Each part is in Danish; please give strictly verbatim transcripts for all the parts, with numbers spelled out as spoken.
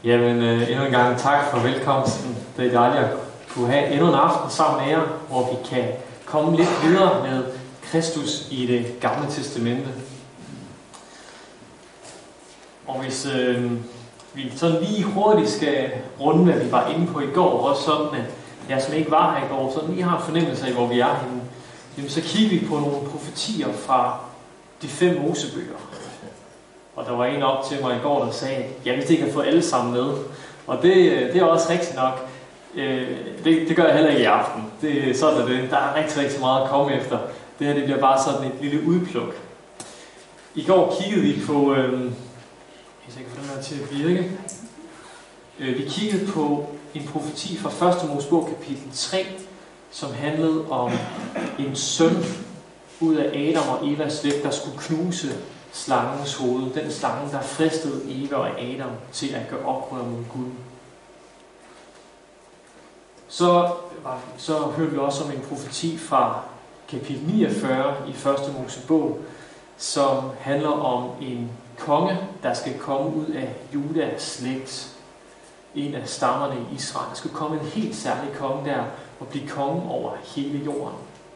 Jamen, øh, endnu en gang tak for velkomsten. Det er dejligt at kunne have endnu en aften sammen med jer, hvor vi kan komme lidt videre med Kristus i det gamle testamente. Og hvis øh, vi sådan lige hurtigt skal runde, hvad vi var inde på i går, også sådan, at jeg som ikke var her i går, sådan lige har en fornemmelse af, hvor vi er henne, jamen, så kigger vi på nogle profetier fra de fem Mosebøger. Og der var en op til mig i går, der sagde, at jeg vidste ikke at få alle sammen med. Og det, det er også rigtigt nok. Det, det gør jeg heller ikke i aften. Det, sådan er det. Der er rigtig, rigtig meget at komme efter. Det her det bliver bare sådan et lille udpluk. I går kiggede vi på... Øh, jeg kan få den her til at virke. Øh, vi kiggede på en profeti fra første Mosebog kapitel tre, som handlede om en søn ud af Adam og Evas slægt, der skulle knuse slangens hoved. Den slange, der fristede Eva og Adam til at gøre oprør mod Gud. Så, så hørte vi også om en profeti fra kapitel niogfyrre i første Mosebog, som handler om en konge, der skal komme ud af Judas slægt. En af stammerne i Israel. Der skal komme en helt særlig konge der og blive konge over hele jorden.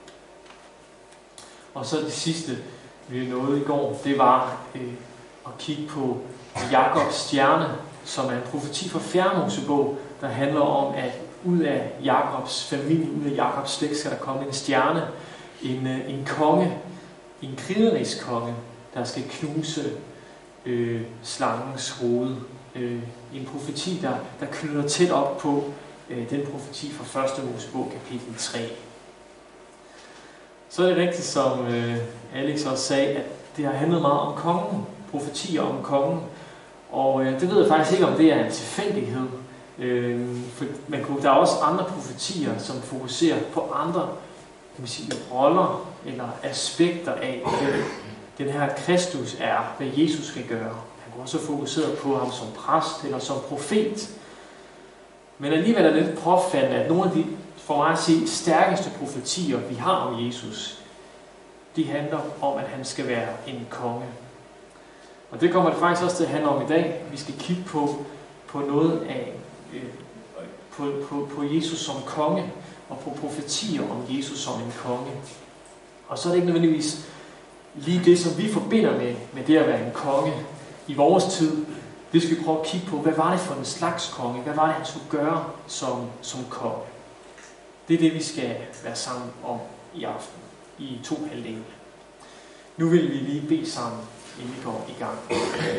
Og så det sidste, vi nåede i går, det var øh, at kigge på Jakobs stjerne, som er en profeti fra fjerde Mosebog, der handler om, at ud af Jakobs familie, ud af Jakobs slægt, skal der komme en stjerne, en, øh, en konge, en krigerisk konge, der skal knuse øh, slangens hoved. Øh, en profeti, der, der knytter tæt op på øh, den profeti fra første Mosebog kapitel tre. Så er det rigtigt, som øh, Alex også sagde, at det har handlet meget om kongen, profetier om kongen. Og øh, det ved jeg faktisk ikke, om det er en tilfældighed. Øh, for man kunne, der er også andre profetier, som fokuserer på andre kan man sige, roller eller aspekter af, hvad den her Kristus er, hvad Jesus skal gøre. Han kunne også fokusere på ham som præst eller som profet. Men alligevel er det lidt påfaldende, at nogle af de, for mig at se, stærkeste profetier, vi har om Jesus, de handler om, at han skal være en konge. Og det kommer det faktisk også til at handle om i dag. Vi skal kigge på, på noget af øh, på, på, på Jesus som konge, og på profetier om Jesus som en konge. Og så er det ikke nødvendigvis lige det, som vi forbinder med, med det at være en konge i vores tid. Det skal vi prøve at kigge på, hvad var det for en slags konge? Hvad var det, han skulle gøre som, som konge? Det er det, vi skal være sammen om i aften, i to halvdele. Nu vil vi lige bede sammen, inden vi går i gang.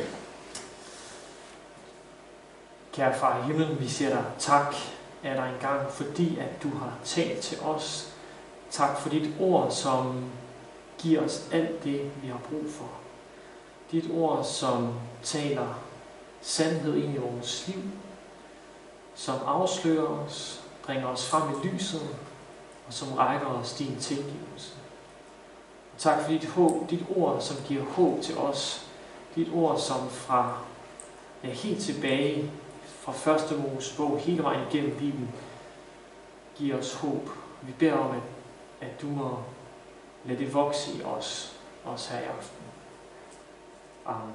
Kære far i himlen, vi siger dig tak af dig en gang, fordi at du har talt til os. Tak for dit ord, som giver os alt det, vi har brug for. Dit ord, som taler sandhed ind i vores liv, som afslører os, bringer os frem i lyset, og som rækker os din tilgivelse. Og tak for dit, håb, dit ord, som giver håb til os. Dit ord, som fra ja, helt tilbage fra første Mosebog, hele vejen igennem Bibelen, giver os håb. Vi beder om, at, at du må lade det vokse i os, også her i aften. Amen.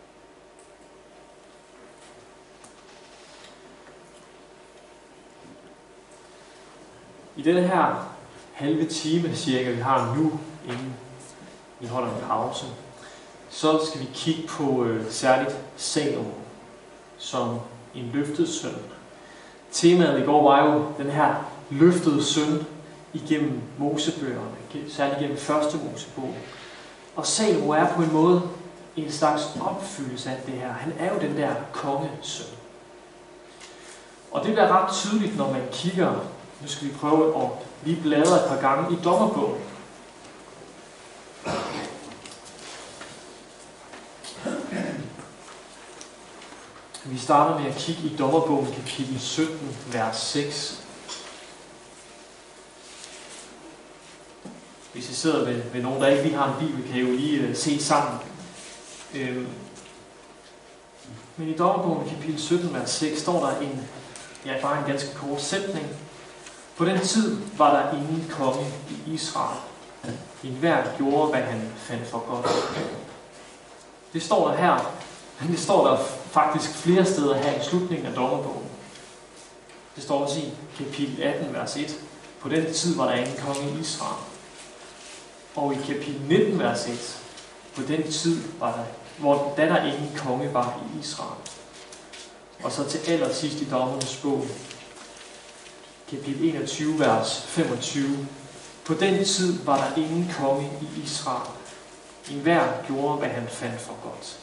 I denne her halve time cirka, vi har nu, inden vi holder en pause, så skal vi kigge på øh, særligt Salomo som en løftet søn. Temaet i går var jo den her løftede søn igennem Mosebøgerne, særligt igennem første Mosebog. Og Salomo er på en måde en slags opfyldelse af det her. Han er jo den der kongesøn. Og det bliver ret tydeligt, når man kigger. Nu skal vi prøve at lige bladre et par gange i Dommerbogen. Vi starter med at kigge i Dommerbogen kapitel sytten, vers seks. Hvis I sidder ved, ved nogen, der ikke lige har en bibel, kan I jo lige uh, se sammen. Øhm. Men i Dommerbogen kapitel sytten, vers seks, står der en, ja, bare en ganske kort sætning. På den tid var der ingen konge i Israel. Enhver gjorde, hvad han fandt for godt. Det står der her, men det står der faktisk flere steder her i slutningen af dommerbogen. Det står også i kapitel atten, vers et. På den tid var der ingen konge i Israel. Og i kapitel nitten, vers et. På den tid var der, hvor da der ingen konge var i Israel. Og så til allersidst i Dommernes bog, kapitel enogtyve, vers femogtyve. På den tid var der ingen konge i Israel. Enhver gjorde, hvad han fandt for godt.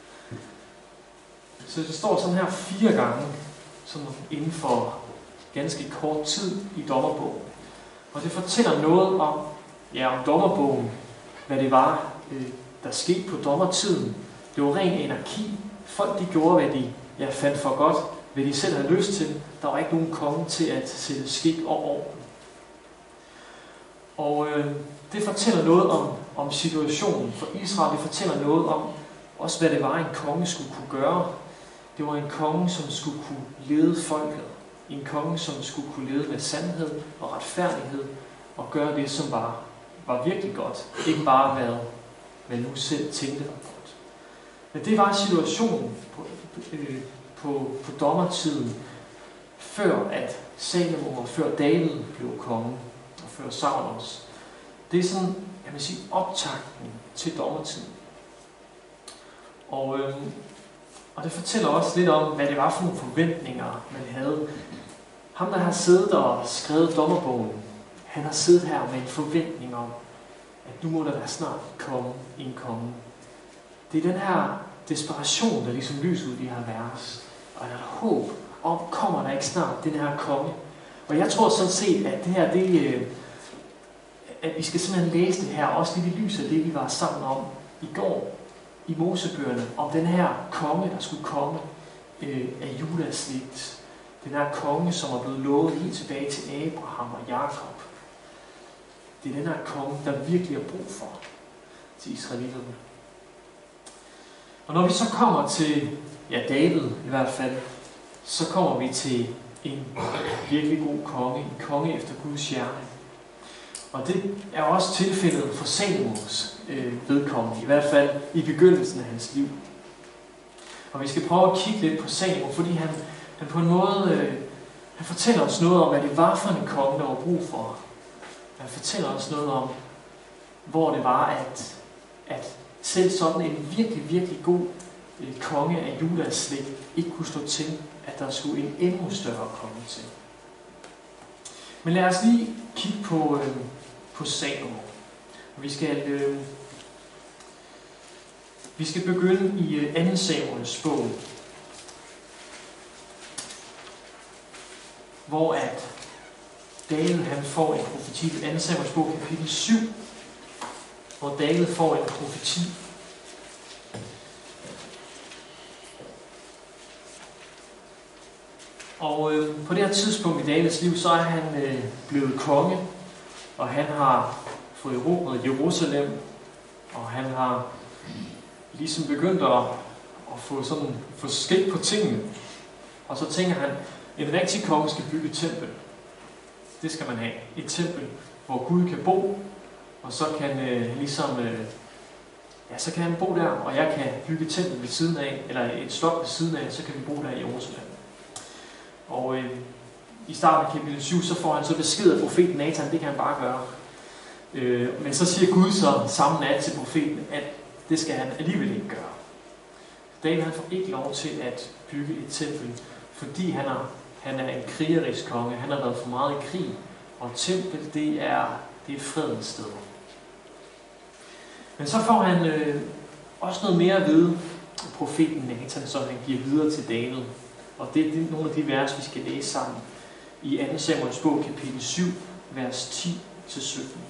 Så det står sådan her fire gange, sådan inden for ganske kort tid i Dommerbogen. Og det fortæller noget om, ja, om Dommerbogen, hvad det var, øh, der skete på dommertiden. Det var ren anarki. Folk de gjorde, hvad de ja, fandt for godt, hvad de selv havde lyst til. Der var ikke nogen konge til at sætte skik og orden. Og øh, det fortæller noget om, om situationen for Israel. Det fortæller noget om også, hvad det var, en konge skulle kunne gøre. Det var en konge, som skulle kunne lede folket. En konge, som skulle kunne lede med sandhed og retfærdighed og gøre det, som var, var virkelig godt. Ikke bare hvad man nu selv tænkte var godt. Men det var situationen på, øh, på, på dommertiden, før at Salomo og før David blev konge, og før Saul også. Det er sådan, kan man sige, optakten til dommertiden. Og, øh, og det fortæller også lidt om, hvad det var for nogle forventninger, man havde. Ham, der har siddet og skrevet dommerbogen, han har siddet her med en forventning om, at nu må der være snart komme en konge. Det er den her desperation, der ligesom lyser ud i de her vers. Og der er håb om, kommer der ikke snart den her konge. Og jeg tror sådan set, at det her, det, at vi skal simpelthen læse det her, også lidt i lyset af det, vi var sammen om i går, i Mosebøgerne, om den her konge, der skulle komme øh, af Judas slægt. Den her konge, som er blevet lovet helt tilbage til Abraham og Jakob. Det er den her konge, der virkelig har brug for til israelitterne. Og når vi så kommer til, ja, David i hvert fald, så kommer vi til en virkelig god konge, en konge efter Guds hjerte. Og det er også tilfældet for Salomos øh, vedkommende, i hvert fald i begyndelsen af hans liv. Og vi skal prøve at kigge lidt på Salomo, fordi han, han på en måde, øh, han fortæller os noget om, hvad det var for en konge, der var brug for. Han fortæller os noget om, hvor det var, at, at selv sådan en virkelig, virkelig god øh, konge af Judas slægt ikke kunne stå til, at der skulle en endnu større konge til. Men lad os lige kigge på, øh, på Salomo. Vi skal, øh, vi skal begynde i øh, anden Samuels bog, hvor at David han får en profeti. anden Samuels bog, kapitel syv, hvor David får en profeti. Og øh, på det her tidspunkt i Davids liv, så er han øh, blevet konge, og han har fået erobret Jerusalem, og han har ligesom begyndt at, at få sådan få skik på tingene. Og så tænker han, en rigtig konge skal bygge et tempel. Det skal man have. Et tempel, hvor Gud kan bo, og så kan øh, ligesom øh, ja, så kan han bo der, og jeg kan bygge et tempel ved siden af, eller et slot ved siden af, så kan vi bo der i Jerusalem. Og øh, i starten af kapitel syv, så får han så besked af profeten Nathan, det kan han bare gøre. Øh, men så siger Gud så samme nat til profeten, at det skal han alligevel ikke gøre. David han får ikke lov til at bygge et tempel, fordi han er, han er en krigerisk konge. Han har været for meget i krig, og et tempel, det er, det er fredens sted. Men så får han øh, også noget mere at vide, profeten Nathan, som han giver videre til David. Og det er nogle af de vers, vi skal læse sammen i anden Samuels bog, kapitel syv, vers ti til sytten.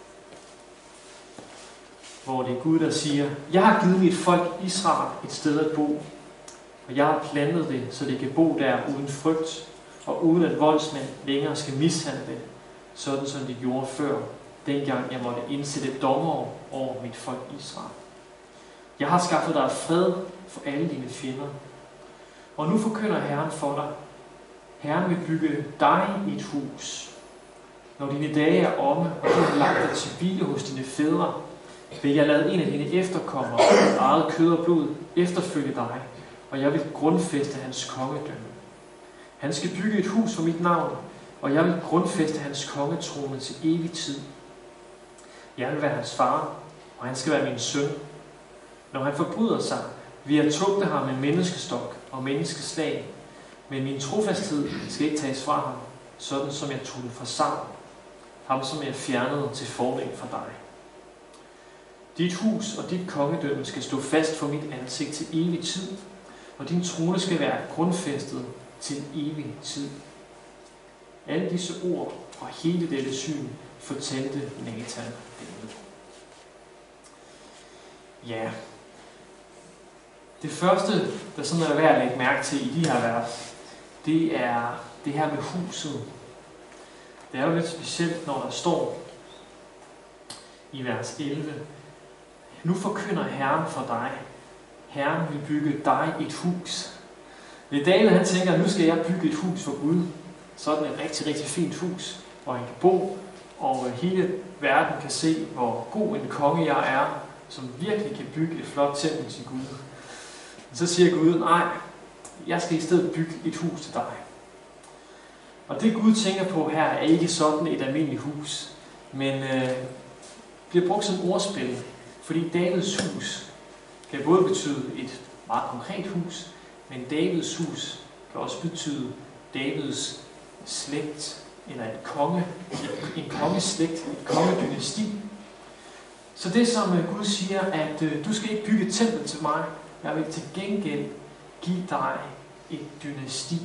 Hvor det er Gud, der siger, jeg har givet mit folk Israel et sted at bo, og jeg har plantet det, så det kan bo der uden frygt, og uden at voldsmænd længere skal mishandle det, sådan som de gjorde før, dengang jeg måtte indsætte dommer over mit folk Israel. Jeg har skaffet dig fred for alle dine fjender, og nu forkynder Herren for dig. Herren vil bygge dig et hus. Når dine dage er omme, og du har lagt dig til hvile hos dine fædre, vil jeg lade en af dine efterkommere, eget kød og blod, efterfølge dig, og jeg vil grundfæste hans kongedømme. Han skal bygge et hus for mit navn, og jeg vil grundfæste hans kongetrone til evig tid. Jeg vil være hans far, og han skal være min søn. Når han forbryder sig, vil jeg tugte ham med menneskestok og menneskeslag, men min trofasthed skal ikke tages fra ham, sådan som jeg tog det fra Saul, ham som jeg fjernede til fordel for dig. Dit hus og dit kongedømme skal stå fast for mit ansigt til evig tid, og din trone skal være grundfæstet til evig tid. Alle disse ord og hele dette syn fortalte Nathan David. Ja, det første, der sådan er værd at lægge mærke til i de her vers, det er det her med huset. Det er jo lidt specielt, når der står i vers elleve, nu forkynder Herren for dig. Herren vil bygge dig et hus. Det er David, han tænker, at nu skal jeg bygge et hus for Gud. Sådan et rigtig, rigtig fint hus, hvor han kan bo, og hele verden kan se, hvor god en konge jeg er, som virkelig kan bygge et flot tempel til Gud. Så siger Gud, nej, jeg skal i stedet bygge et hus til dig. Og det Gud tænker på her, er ikke sådan et almindeligt hus, men øh, bliver brugt som ordspil, fordi Davids hus kan både betyde et meget konkret hus, men Davids hus kan også betyde Davids slægt, eller et konge, en kongeslægt, et kongedynasti. Så det som Gud siger, at øh, du skal ikke bygge et tempel til mig, jeg vil til gengæld give dig et dynasti.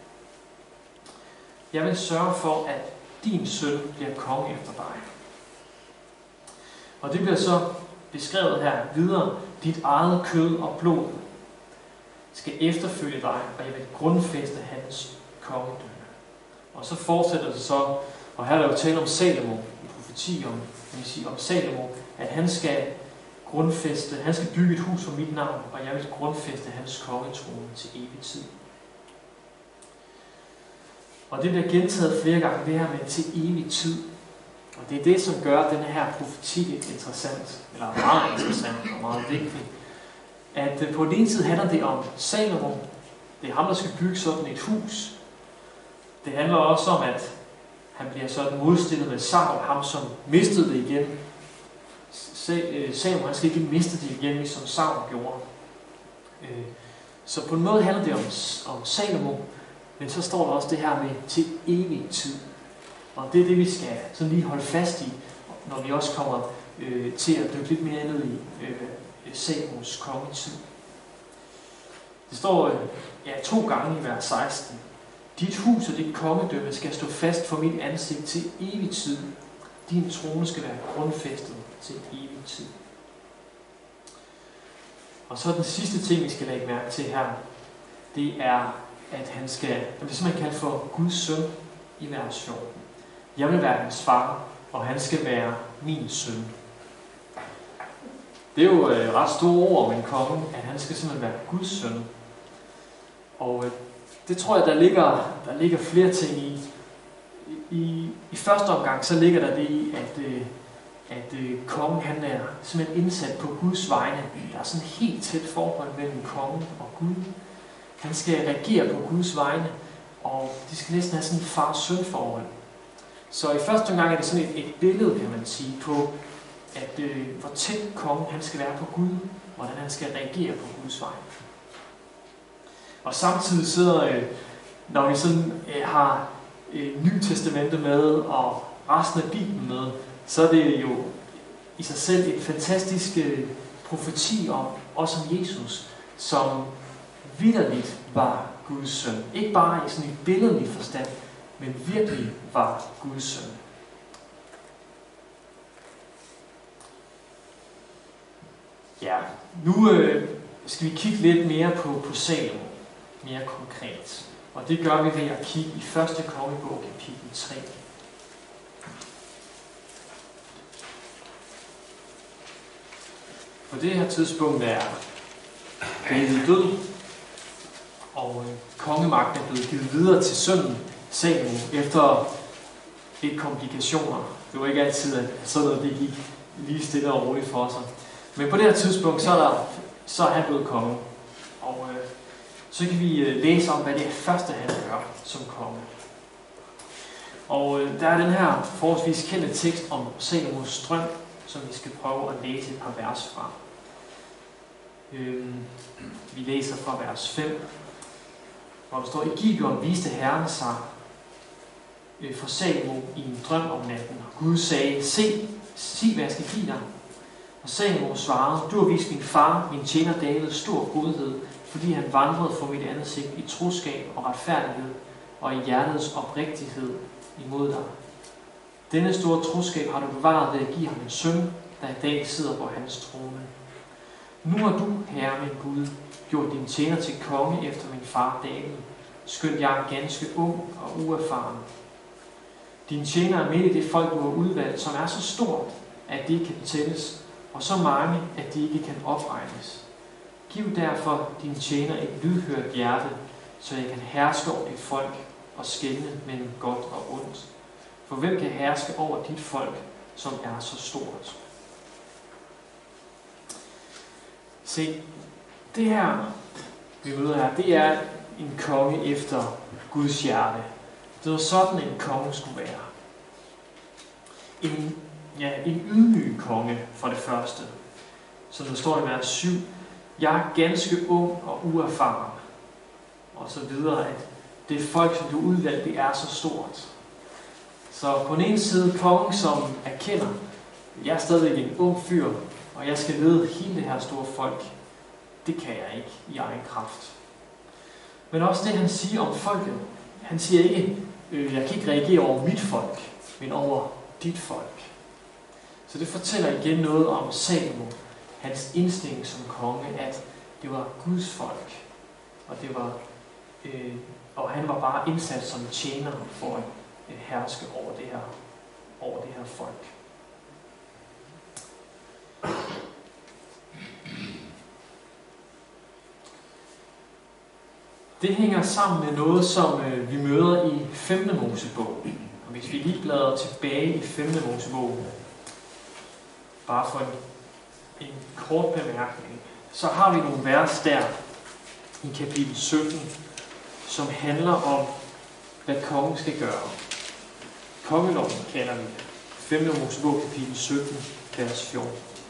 Jeg vil sørge for, at din søn bliver konge efter dig. Og det bliver så beskrevet her videre. Dit eget kød og blod skal efterfølge dig, og jeg vil grundfæste hans kongedømme. Og så fortsætter det så, og her er der jo tale om Salomo, en profeti om, kan man sige, om Salomo, at han skal grundfæste, han skal bygge et hus for mit navn, og jeg vil grundfæste hans kongetrone til evig tid. Og det bliver gentaget flere gange, det her med til evig tid. Og det er det, som gør den her profeti interessant, eller meget interessant og meget vigtig. At på den ene side handler det om Salomo. Det er ham, der skal bygge sådan et hus. Det handler også om, at han bliver sådan modstillet med Saul, ham som mistede det igen. Salomo, han skal ikke miste det igen, ligesom Saul gjorde. Så på en måde handler det om, om Salomo, men så står der også det her med til evig tid. Og det er det, vi skal sådan lige holde fast i, når vi også kommer øh, til at dykke lidt mere ned i øh, Salomos kongetid. Det står øh, ja, to gange i vers seksten. Dit hus og dit kongedømme skal stå fast for mit ansigt til evig tid. Din trone skal være grundfæstet til evig tid. Og så den sidste ting, vi skal lægge mærke til her, det er, at han skal, det er simpelthen kaldt for Guds søn i vers fjorten. Jeg vil være hans far, og han skal være min søn. Det er jo øh, ret store ord om en konge, at han skal simpelthen være Guds søn. Og øh, det tror jeg, der ligger, der ligger flere ting i. I, i første omgang, så ligger der det i, at, øh, at øh, kongen han er simpelthen indsat på Guds vegne. Der er sådan et helt tæt forhold mellem kongen og Gud. Han skal reagere på Guds vegne, og de skal næsten have sådan et far-søn forhold. Så i første omgang er det sådan et, et billede, kan man sige, på, at øh, hvor tæt kongen han skal være på Gud, hvordan han skal reagere på Guds vegne. Og samtidig så, øh, når vi sådan øh, har øh, Nye Testamente med, og resten af Bibelen med, så er det jo i sig selv en fantastisk øh, profeti om, også om Jesus, som vitterligt var Guds søn. Ikke bare i sådan en billedlig forstand, men virkelig var Guds søn. Ja, nu øh, skal vi kigge lidt mere på, på Salomo, mere konkret. Og det gør vi ved at kigge i første kongebog, kapitel tre. På det her tidspunkt er David død, og kongemagten er blevet givet videre til sønnen Salomo efter lidt komplikationer. Det var ikke altid, at sådan noget det gik lige stille og roligt for sig. Men på det her tidspunkt, så er, der, så er han blevet konge. Og øh, så kan vi læse om, hvad det er første, han gør som konge. Og der er den her forholdsvis kendte tekst om Salomos drøm, som vi skal prøve at læse et par vers fra. Vi læser fra vers fem, hvor der står: I Gibeon viste Herren sig for Salomo i en drøm om natten. Gud sagde: Se, sig hvad jeg skal give dig. Og Salomo svarede: Du har vist min far, min tjener David, stor godhed, fordi han vandrede for mit ansigt i troskab og retfærdighed og i hjertets oprigtighed imod dig. Denne store troskab har du bevaret ved at give ham en søn, der i dag sidder på hans trone. Nu har du, Herre min Gud, gjort din tjener til konge efter min far David, skønt jeg er ganske ung og uerfaren. Din tjener er midt i det folk, du har udvalgt, som er så stort, at de ikke kan tælles, og så mange, at de ikke kan opregnes. Giv derfor din tjener et lydhørt hjerte, så jeg kan herske over dit folk og skelne mellem godt og ondt. For hvem kan herske over dit folk, som er så stort? Se, det her, vi møder her, det er en konge efter Guds hjerte. Det var sådan, en konge skulle være. En, ja, en ydmyg konge for det første. Som der står i vers syv. Jeg er ganske ung og uerfaren. Og så videre, at det folk, som du udvalgte, det er så stort. Så på den ene side kongen, som erkender, jeg er stadig en ung fyr, og jeg skal lede hele det her store folk. Det kan jeg ikke i egen kraft. Men også det, han siger om folket. Han siger ikke, øh, jeg kan ikke reagere over mit folk, men over dit folk. Så det fortæller igen noget om Salomo, hans indstilling som konge, at det var Guds folk, og det var, øh, og han var bare indsat som tjener for at øh, herske over det her, over det her folk. Det hænger sammen med noget, som øh, vi møder i femte Mosebog. Og hvis vi lige bladrer tilbage i femte Mosebog, bare for en, en kort bemærkning, så har vi nogle vers der i kapitel sytten, som handler om, hvad kongen skal gøre. Kongeloven kalder vi det. femte Mosebog, kapitel sytten, vers fjorten.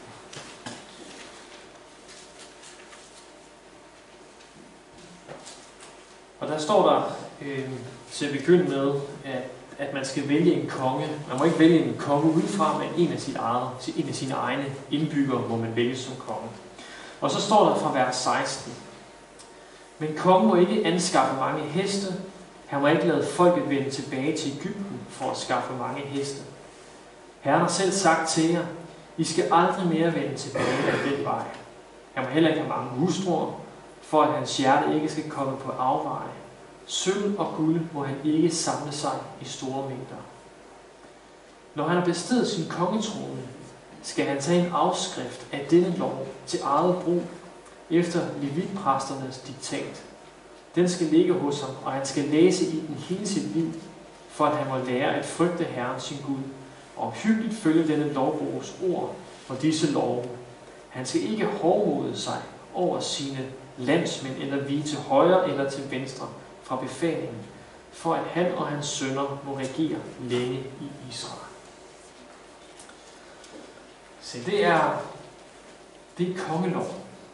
Og der står der øh, til at begynde med, at, at man skal vælge en konge. Man må ikke vælge en konge udefra, men en af, sit eget, en af sine egne indbyggere må man vælge som konge. Og så står der fra vers seksten. Men kongen må ikke anskaffe mange heste. Han må ikke lade folket vende tilbage til Egypten for at skaffe mange heste. Herren har selv sagt til jer, I skal aldrig mere vende tilbage af den vej. Han må heller ikke have mange hustruer, for at hans hjerte ikke skal komme på afveje. Sølv og guld må han ikke samle sig i store mængder. Når han har bestedet sin kongetrone, skal han tage en afskrift af denne lov til eget brug, efter levitpræsternes diktat. Den skal ligge hos ham, og han skal læse i den hele sit liv, for at han må lære at frygte Herren sin Gud, og hyggeligt følge denne lovbogs ord og disse love. Han skal ikke hovmode sig over sine landsmænd, eller vige til højre eller til venstre fra befalingen, for at han og hans sønner må regere længe i Israel. Så det er, det er kongeloven.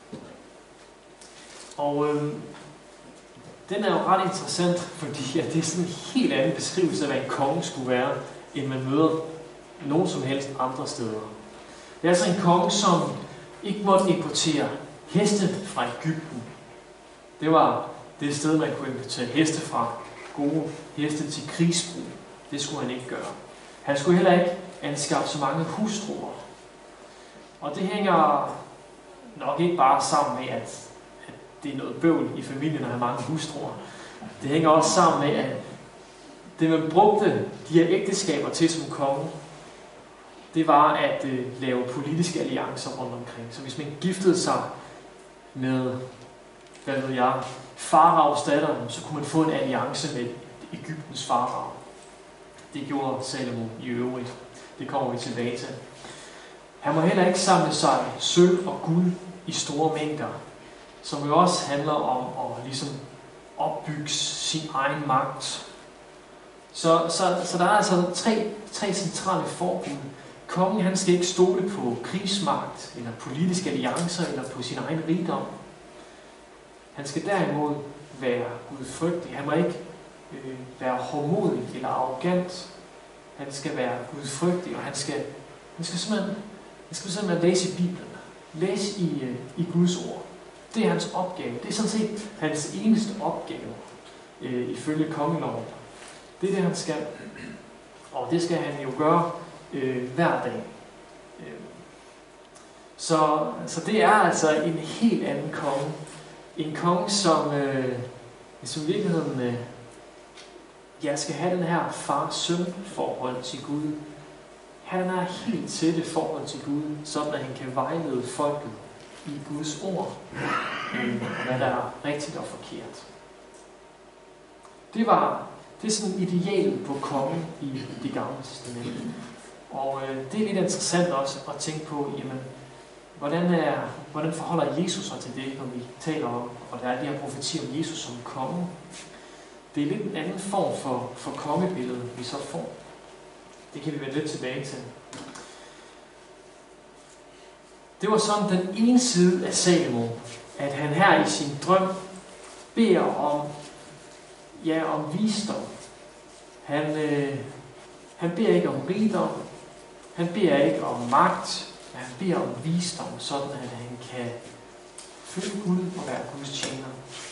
Og øhm, den er jo ret interessant, fordi at det er sådan en helt anden beskrivelse af, hvad en konge skulle være, end man møder nogen som helst andre steder. Det er altså en konge, som ikke måtte importere heste fra Egypten. Det var det sted, man kunne importere heste fra. Gode heste til krigsbrug. Det skulle han ikke gøre. Han skulle heller ikke anskaffe så mange hustruer. Og det hænger nok ikke bare sammen med, at, at det er noget bøvl i familien at have mange hustruer. Det hænger også sammen med, at det man brugte de her ægteskaber til som konge, det var at øh, lave politiske alliancer rundt omkring. Så hvis man giftede sig med, hvad ved jeg, faraos datter, så kunne man få en alliance med Egyptens farao. Det gjorde Salomo i øvrigt. Det kommer vi tilbage til. Han må heller ikke samle sig sølv og guld i store mængder. som jo også handler om at ligesom opbygge sin egen magt. Så, så, så der er altså tre, tre centrale forbud. Kongen han skal ikke stole på krigsmagt, eller politiske alliancer, eller på sin egen rigdom. Han skal derimod være gudfrygtig. Han må ikke øh, være hårdmodig eller arrogant. Han skal være gudfrygtig, og han skal, han skal simpelthen, han skal simpelthen læse i Bibelen. Læse i, øh, i Guds ord. Det er hans opgave. Det er sådan set hans eneste opgave, øh, ifølge kongeloven. Det er det, han skal. Og det skal han jo gøre øh, hver dag. Øh. Så, så det er altså en helt anden konge. En konge, som, øh, som i virkeligheden øh, ja, skal have den her far-søn-forhold til Gud. Han har helt tætte forhold til Gud, sådan at han kan vejlede folket i Guds ord, øh, hvad der er rigtigt og forkert. Det var det er sådan idealet på kongen i Det Gamle Testamente. Og øh, det er lidt interessant også at tænke på, jamen, hvordan, er, hvordan forholder Jesus sig til det, når vi taler om, og der er de her profetier om Jesus som konge. Det er lidt en anden form for, for kongebillede, vi så får. Det kan vi vende lidt tilbage til. Det var sådan den ene side af Salomo, at han her i sin drøm beder om, ja, om visdom. Han, øh, han beder ikke om rigdom, han beder ikke om magt, men han beder om visdom, sådan at han kan følge Gud og være Guds tjener.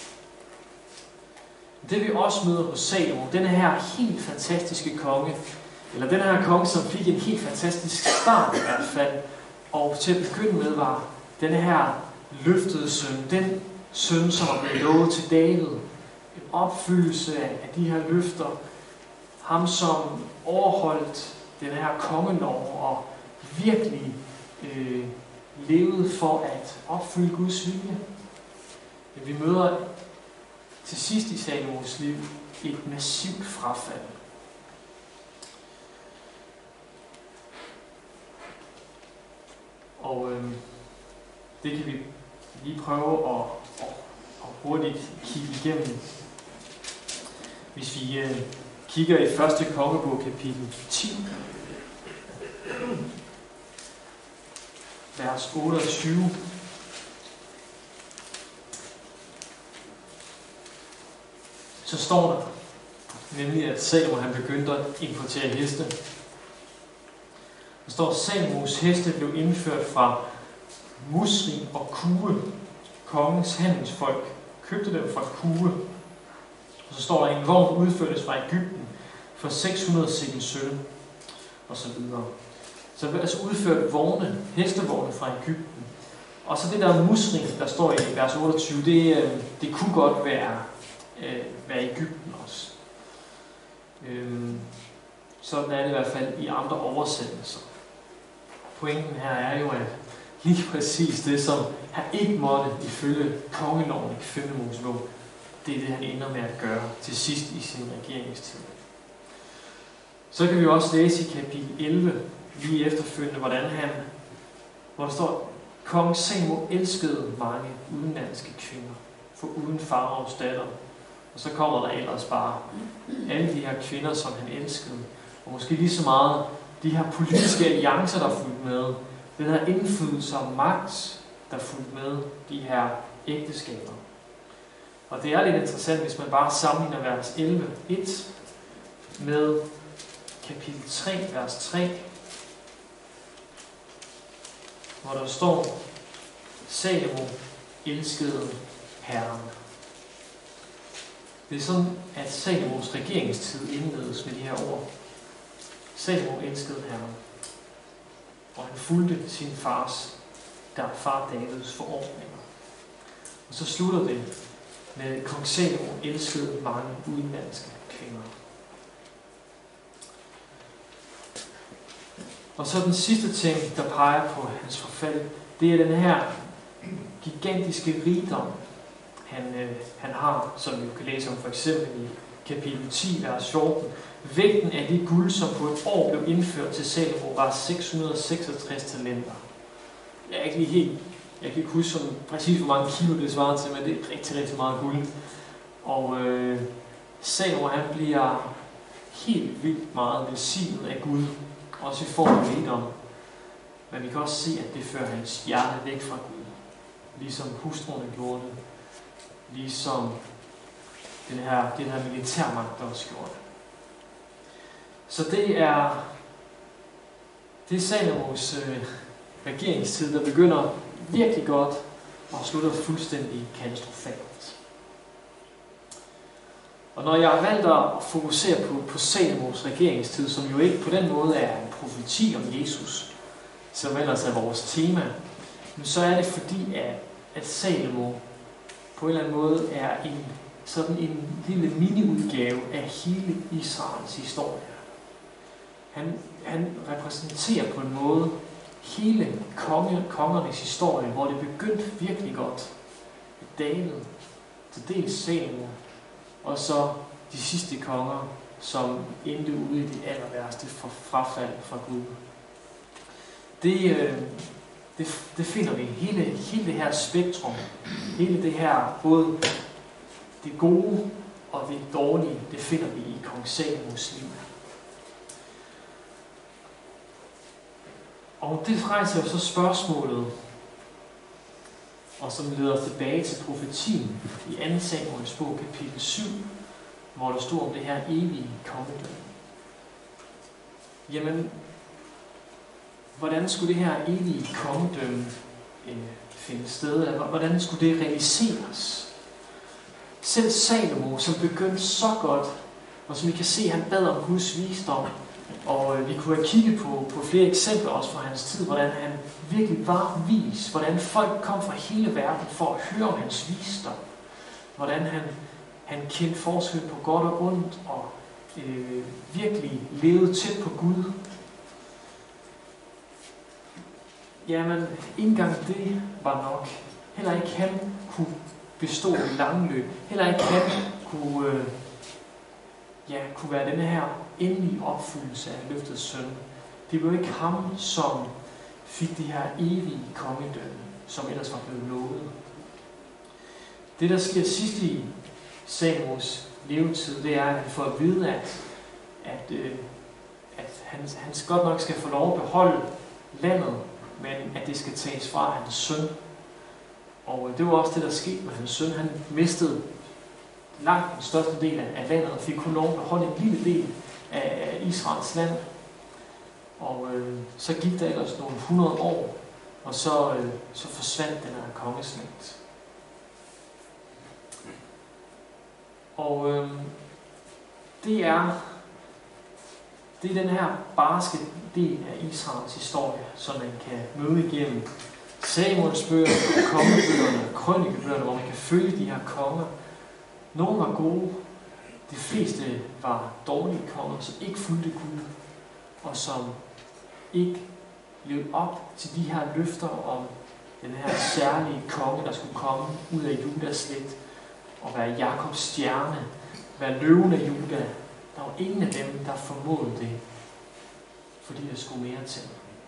Det vi også møder hos Salomo, den her helt fantastiske konge, eller den her konge, som fik en helt fantastisk start i hvert fald, og til at begynde med var den her løftede søn, den søn, som var blevet lovet til David, en opfyldelse af de her løfter, ham som overholdt den her kongelov og virkelig øh, levede for at opfylde Guds vilje. Men vi møder til sidst i Salomos liv et massivt frafald. Og øh, det kan vi lige prøve at, at, at hurtigt kigge igennem. Hvis vi øh, kigger i første kongebog, kapitel ti, vers otteogtyve. Så står der nemlig, at Salomo han begyndte at importere heste. Der står, at Salomos heste blev indført fra Musri og Kue. Kongens handelsfolk købte dem fra Kue. Og så står der, at en vogn udførtes fra Egypten for seks hundrede sikkels sølv, og så videre. Så der blev altså udført vogne, hestevogne fra Egypten. Og så det der Musri, der står i vers otteogtyve, det, det kunne godt være, øh, være Egypten også. Øhm, sådan er det i hvert fald i andre oversættelser. Pointen her er jo, at lige præcis det, som han ikke måtte ifølge kongeloven i femte Mosebog, det er det, han ender med at gøre til sidst i sin regeringstid. Så kan vi også læse i kapitel elleve, lige efterfølgende, hvordan han, hvor der står, kong Salomo elskede mange udenlandske kvinder, for uden faraos datter. Og så kommer der ellers bare alle de her kvinder, som han elskede, og måske lige så meget de her politiske alliancer, der fulgte med, den her indflydelse og magt, der fulgte med de her ægteskaber. Og det er lidt interessant, hvis man bare sammenligner vers elleve et med kapitel tre, vers tre, hvor der står, Salomo elskede Herren. Det er sådan, at Salomos regeringstid indledes med de her ord. Salomo elskede Herren, og han fulgte sin fars, der far Davids forordninger. Og så slutter det med, kong Salomo elskede mange udenlandske kvinder. Og så den sidste ting, der peger på hans forfald, det er den her gigantiske rigdom, han, øh, han har, som vi kan læse om for eksempel i kapitel ti, vers fjorten. Vægten af det guld, som på et år blev indført til Salomo, var seks hundrede og seksogtres talenter. Jeg er ikke lige helt Jeg kan ikke huske som, præcis, hvor mange kilo det svarer til, men det er rigtig, rigtig meget guld. Og øh, Salomo, han bliver helt vildt meget velsignet af Gud, også i form af rigdom. Men vi kan også se, at det fører hans hjerte væk fra Gud. Ligesom hustruerne gjorde det. Ligesom den her, den her militærmagt også gjorde det. Så det er, det er Salomos øh, regeringstid, der begynder virkelig godt og slutter fuldstændig katastrofalt. Og når jeg har valgt at fokusere på, på Salomos regeringstid, som jo ikke på den måde er en profeti om Jesus, som ellers er vores tema, men så er det fordi, at, at Salomo på en eller anden måde er en, sådan en lille mini-udgave af hele Israels historie. Han, han repræsenterer på en måde hele konge, kongernes historie, hvor det begyndte virkelig godt. David, til dels Salomo, og så de sidste konger, som endte ude i det aller værste for frafald fra Gud. Det, øh, det, det finder vi hele, hele det her spektrum, hele det her, både det gode og det dårlige, det finder vi i kong Salomos liv. Og det rejser jo så spørgsmålet, og som leder os tilbage til profetien i anden Samuels bog, kapitel syv, hvor der stod om det her evige kongedømme. Jamen, hvordan skulle det her evige kongedømme øh, finde sted? Hvordan skulle det realiseres? Selv Salomo, som begyndte så godt, og som vi kan se, han bad om Guds visdom, og vi kunne have kigget på, på flere eksempler også fra hans tid, hvordan han virkelig var vis, hvordan folk kom fra hele verden for at høre om hans visdom, hvordan han, han kendte forskel på godt og ondt, og øh, virkelig levede tæt på Gud. Jamen, ikke engang det var nok. Heller ikke han kunne bestå i lange løb. Heller ikke han kunne, øh, ja, kunne være denne her endelige opfyldelse af løftets søn. Det var ikke ham, som fik det her evige kongedømme, som ellers var blevet lovet. Det, der sker sidst i Salomos levetid, det er, at han får at vide, at, at, øh, at han, han godt nok skal få lov at beholde landet, men at det skal tages fra hans søn. Og det var også det, der skete med hans søn. Han mistede langt den største del af landet, og fik kun lov at beholde en lille del af Israels land. Og øh, så gik der ellers nogle hundrede år, og så, øh, så forsvandt den her kongeslægt. Og øh, det er det er den her barske del af Israels historie, som man kan møde igennem Samuels bøger, kongebøgerne, krønikebøgerne, hvor man kan følge de her konger. Nogle var gode, de fleste var dårlige konger, som ikke fulgte Gud, og som ikke levede op til de her løfter om den her særlige konge, der skulle komme ud af Judas slægt og være Jakobs stjerne, være løven af Juda. Der var ingen af dem, der formåede det, fordi der skulle mere til.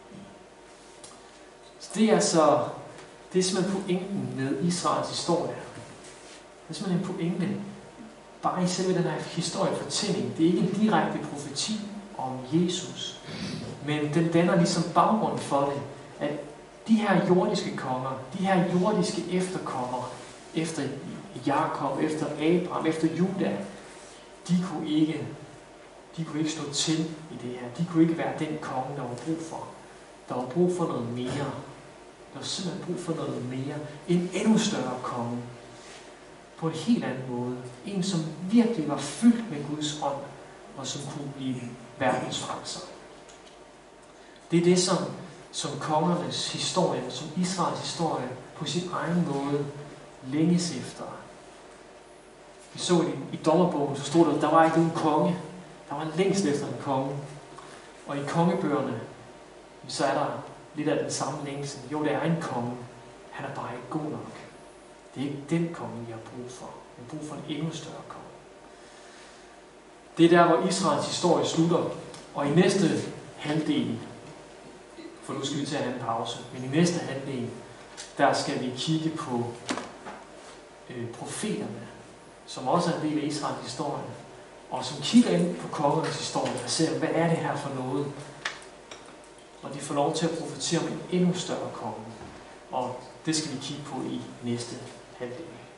Så det er altså, det er simpelthen pointen med Israels historie. Det er simpelthen en pointe. Bare i selve den her historiefortælling. Det er ikke en direkte profeti om Jesus, men den danner ligesom baggrund for det, at de her jordiske konger, de her jordiske efterkommere, efter Jakob, efter Abraham, efter Juda, de kunne ikke, de kunne ikke stå til i det her. De kunne ikke være den konge, der var brug for. Der var brug for noget mere. Der var simpelthen brug for noget mere. En endnu større konge. På en helt anden måde. En, som virkelig var fyldt med Guds ånd, og som kunne blive verdens frelser. Det er det, som, som kongernes historie, som Israels historie, på sin egen måde længes efter. Vi så det i dommerbogen, så stod der, at der var ikke nogen konge. Der var længst efter en konge. Og i kongebøgerne, så er der lidt af den samme længsel. Jo, der er en konge. Han er bare ikke god nok. Det er ikke den konge, vi har brug for. Vi har brug for en endnu større konge. Det er der, hvor Israels historie slutter. Og i næste halvdel, for nu skal vi til at have en pause, men i næste halvdel, der skal vi kigge på øh, profeterne, som også er en del af Israels historie, og som kigger ind på kongernes historie og ser, hvad er det her for noget? Og de får lov til at profetere om en endnu større konge. Og det skal vi kigge på i næste halvdel.